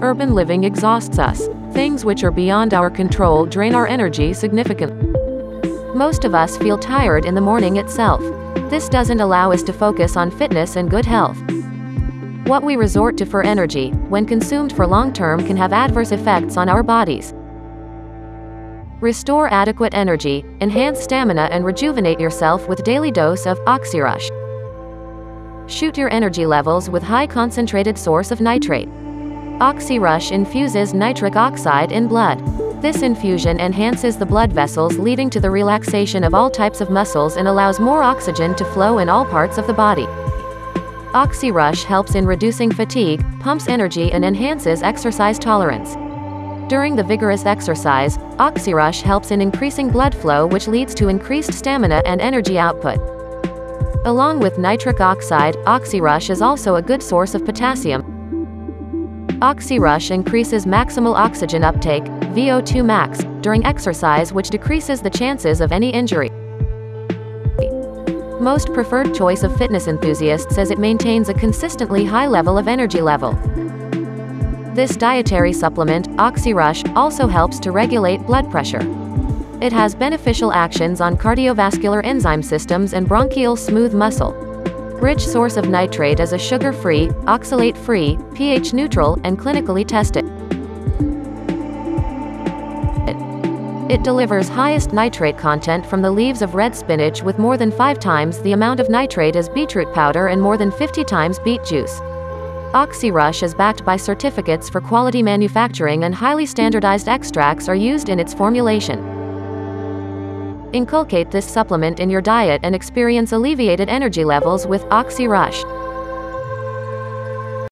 Urban living exhausts us. Things which are beyond our control drain our energy significantly. Most of us feel tired in the morning itself. This doesn't allow us to focus on fitness and good health. What we resort to for energy, when consumed for long term, can have adverse effects on our bodies. Restore adequate energy, enhance stamina and rejuvenate yourself with daily dose of OxyRush. Shoot your energy levels with high concentrated source of nitrate. OxyRush infuses nitric oxide in blood. This infusion enhances the blood vessels, leading to the relaxation of all types of muscles and allows more oxygen to flow in all parts of the body. OxyRush helps in reducing fatigue, pumps energy and enhances exercise tolerance. During the vigorous exercise, OxyRush helps in increasing blood flow, which leads to increased stamina and energy output. Along with nitric oxide, OxyRush is also a good source of potassium. OxyRush increases maximal oxygen uptake, VO2 max, during exercise, which decreases the chances of any injury. Most preferred choice of fitness enthusiasts, as it maintains a consistently high level of energy level. This dietary supplement, OxyRush, also helps to regulate blood pressure. It has beneficial actions on cardiovascular enzyme systems and bronchial smooth muscle. Rich source of nitrate as a sugar-free, oxalate-free, pH-neutral, and clinically tested. It delivers highest nitrate content from the leaves of red spinach, with more than 5 times the amount of nitrate as beetroot powder and more than 50 times beet juice. OxyRush is backed by certificates for quality manufacturing, and highly standardized extracts are used in its formulation. Inculcate this supplement in your diet and experience alleviated energy levels with OxyRush.